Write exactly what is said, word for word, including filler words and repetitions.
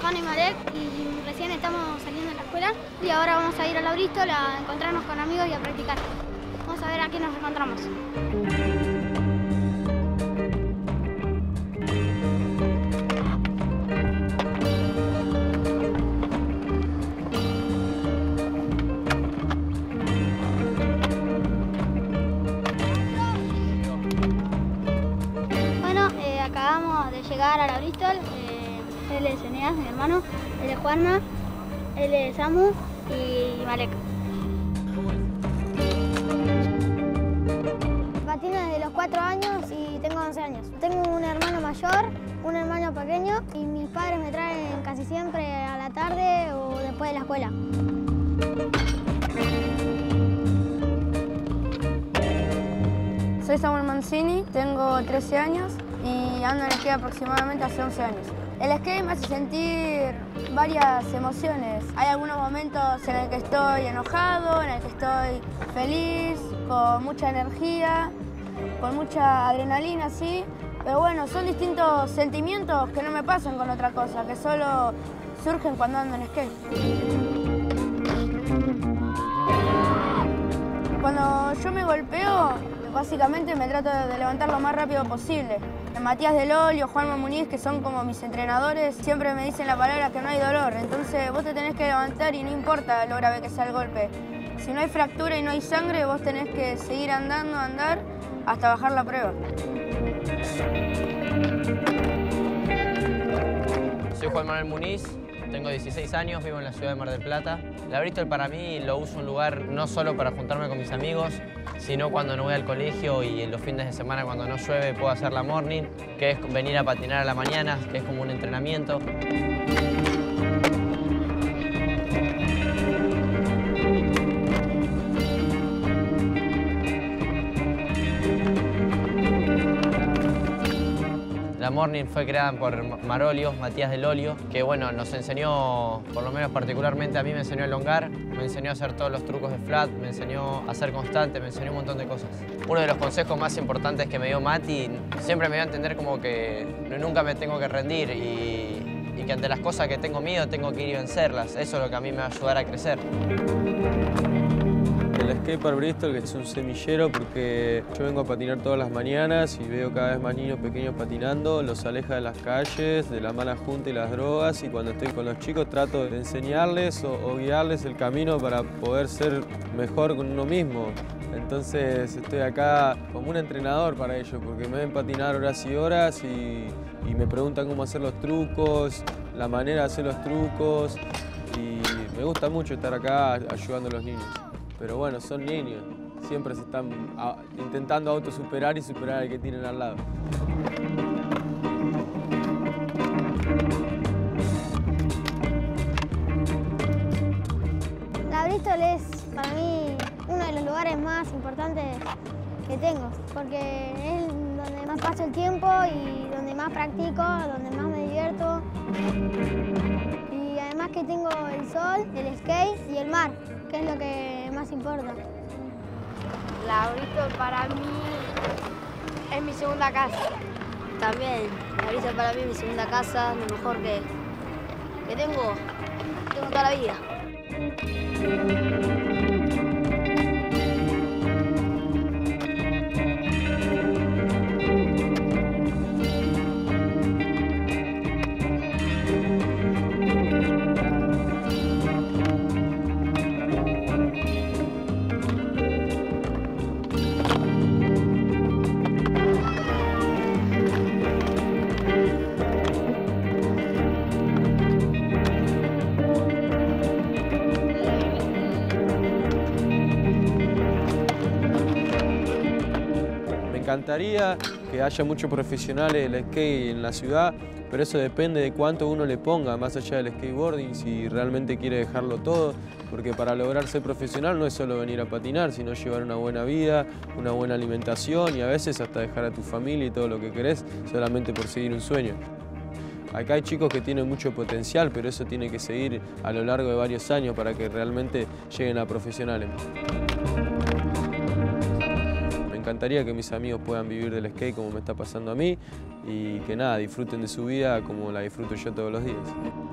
Juan y Malek y recién estamos saliendo de la escuela y ahora vamos a ir a la Bristol a encontrarnos con amigos y a practicar. Vamos a ver a quién nos encontramos. Bueno, eh, acabamos de llegar a la Bristol. Eh, él es Eneas, mi hermano, él es Juanma, él es Samu y Malek. Patino desde los cuatro años y tengo once años. Tengo un hermano mayor, un hermano pequeño y mis padres me traen casi siempre a la tarde o después de la escuela. Soy Samuel Mancini, tengo trece años y ando en skate aproximadamente hace once años. El skate me hace sentir varias emociones. Hay algunos momentos en el que estoy enojado, en el que estoy feliz, con mucha energía, con mucha adrenalina, sí. Pero bueno, son distintos sentimientos que no me pasan con otra cosa, que solo surgen cuando ando en skate. Cuando yo me golpeo, básicamente me trato de levantar lo más rápido posible. Matías Del Olio, Juanma Muniz, que son como mis entrenadores, siempre me dicen la palabra que no hay dolor. Entonces vos te tenés que levantar y no importa lo grave que sea el golpe. Si no hay fractura y no hay sangre, vos tenés que seguir andando, andar, hasta bajar la prueba. Soy Juan Manuel Muniz, tengo dieciséis años, vivo en la ciudad de Mar del Plata. La Bristol para mí lo uso un lugar no solo para juntarme con mis amigos, sino cuando no voy al colegio y en los fines de semana cuando no llueve puedo hacer la morning, que es venir a patinar a la mañana, que es como un entrenamiento. La morning fue creada por Marolio, Matías Del Olio, que bueno, nos enseñó, por lo menos particularmente a mí me enseñó a elongar, me enseñó a hacer todos los trucos de flat, me enseñó a ser constante, me enseñó un montón de cosas. Uno de los consejos más importantes que me dio Mati, siempre me dio a entender como que nunca me tengo que rendir y, y que ante las cosas que tengo miedo tengo que ir y vencerlas. Eso es lo que a mí me va a ayudar a crecer. El skatepark Bristol, que es un semillero porque yo vengo a patinar todas las mañanas y veo cada vez más niños pequeños patinando, los aleja de las calles, de la mala junta y las drogas, y cuando estoy con los chicos trato de enseñarles o, o guiarles el camino para poder ser mejor con uno mismo. Entonces estoy acá como un entrenador para ellos porque me ven patinar horas y horas y, y me preguntan cómo hacer los trucos, la manera de hacer los trucos, y me gusta mucho estar acá ayudando a los niños. Pero bueno, son niños, siempre se están a, intentando autosuperar y superar al que tienen al lado. La Bristol es para mí uno de los lugares más importantes que tengo, porque es donde más paso el tiempo y donde más practico, donde más me divierto. Y además que tengo el sol, el skate y el mar, que es lo que más importa. La Bristol para mí es mi segunda casa. También, la Bristol para mí es mi segunda casa, lo mejor que, que tengo, tengo toda la vida. Me encantaría que haya muchos profesionales del skate en la ciudad, pero eso depende de cuánto uno le ponga, más allá del skateboarding, si realmente quiere dejarlo todo, porque para lograr ser profesional no es solo venir a patinar, sino llevar una buena vida, una buena alimentación y a veces hasta dejar a tu familia y todo lo que querés solamente por seguir un sueño. Acá hay chicos que tienen mucho potencial, pero eso tiene que seguir a lo largo de varios años para que realmente lleguen a profesionales. Me encantaría que mis amigos puedan vivir del skate como me está pasando a mí y que nada, disfruten de su vida como la disfruto yo todos los días.